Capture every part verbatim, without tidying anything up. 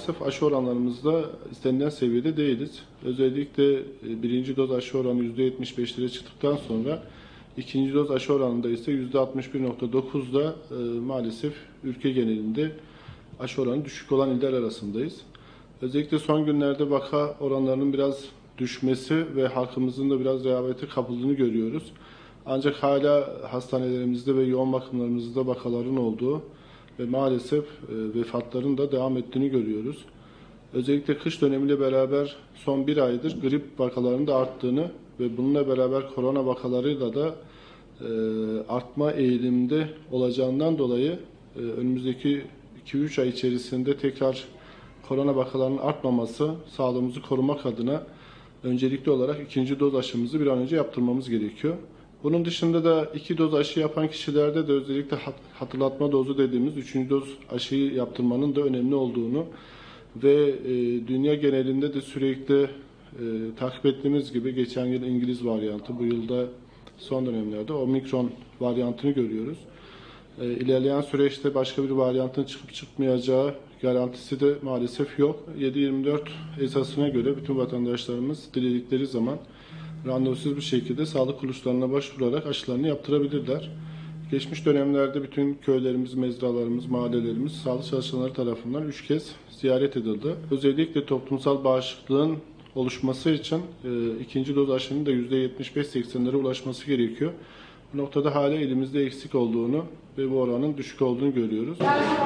maalesef aşı oranlarımızda istenilen seviyede değiliz. Özellikle birinci doz aşı oranı yüzde yetmiş beşlere çıktıktan sonra ikinci doz aşı oranında ise yüzde altmış bir nokta dokuzda maalesef ülke genelinde aşı oranı düşük olan iller arasındayız. Özellikle son günlerde vaka oranlarının biraz düşmesi ve halkımızın da biraz rehavete kapıldığını görüyoruz. Ancak hala hastanelerimizde ve yoğun bakımlarımızda vakaların olduğu ve maalesef vefatların da devam ettiğini görüyoruz. Özellikle kış dönemiyle beraber son bir aydır grip vakalarının da arttığını ve bununla beraber korona vakalarıyla da artma eğilimde olacağından dolayı önümüzdeki iki üç ay içerisinde tekrar korona vakalarının artmaması, sağlığımızı korumak adına öncelikli olarak ikinci doz aşımızı bir an önce yaptırmamız gerekiyor. Bunun dışında da iki doz aşı yapan kişilerde de özellikle hatırlatma dozu dediğimiz üçüncü doz aşıyı yaptırmanın da önemli olduğunu ve e, dünya genelinde de sürekli e, takip ettiğimiz gibi geçen yıl İngiliz varyantı, bu yılda son dönemlerde Omikron varyantını görüyoruz. E, ilerleyen süreçte başka bir varyantın çıkıp çıkmayacağı garantisi de maalesef yok. yedi yirmi dört esasına göre bütün vatandaşlarımız diledikleri zaman randevusuz bir şekilde sağlık kuruluşlarına başvurarak aşılarını yaptırabilirler. Geçmiş dönemlerde bütün köylerimiz, mezralarımız, mahallelerimiz sağlık çalışanları tarafından üç kez ziyaret edildi. Özellikle toplumsal bağışıklığın oluşması için e, ikinci doz aşının da yüzde yetmiş beş seksenlere ulaşması gerekiyor. Bu noktada hala elimizde eksik olduğunu ve bu oranın düşük olduğunu görüyoruz.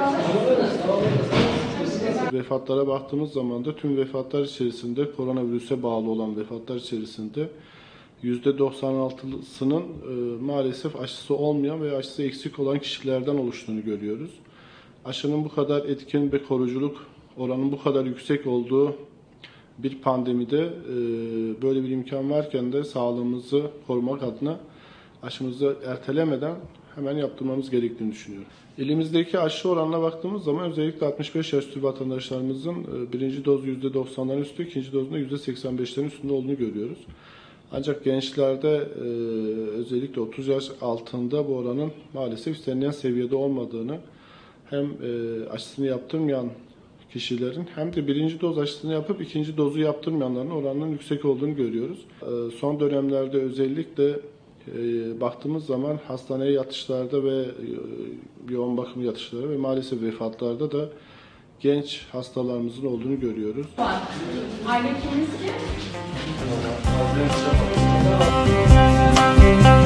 Vefatlara baktığımız zaman da tüm vefatlar içerisinde koronavirüse bağlı olan vefatlar içerisinde yüzde doksan altısının e, maalesef aşısı olmayan veya aşısı eksik olan kişilerden oluştuğunu görüyoruz. Aşının bu kadar etkin ve koruyuculuk oranının bu kadar yüksek olduğu bir pandemide e, böyle bir imkan varken de sağlığımızı korumak adına aşımızı ertelemeden hemen yaptırmamız gerektiğini düşünüyorum. İlimizdeki aşı oranına baktığımız zaman özellikle altmış beş yaş üstü vatandaşlarımızın birinci dozu yüzde doksanların üstü, ikinci dozunda yüzde seksen beşlerin üstünde olduğunu görüyoruz. Ancak gençlerde özellikle otuz yaş altında bu oranın maalesef istenilen seviyede olmadığını hem aşısını yaptırmayan kişilerin hem de birinci doz aşısını yapıp ikinci dozu yaptırmayanların oranının yüksek olduğunu görüyoruz. Son dönemlerde özellikle E, baktığımız zaman hastaneye yatışlarda ve e, yoğun bakım yatışları ve maalesef vefatlarda da genç hastalarımızın olduğunu görüyoruz. Aile kimisi?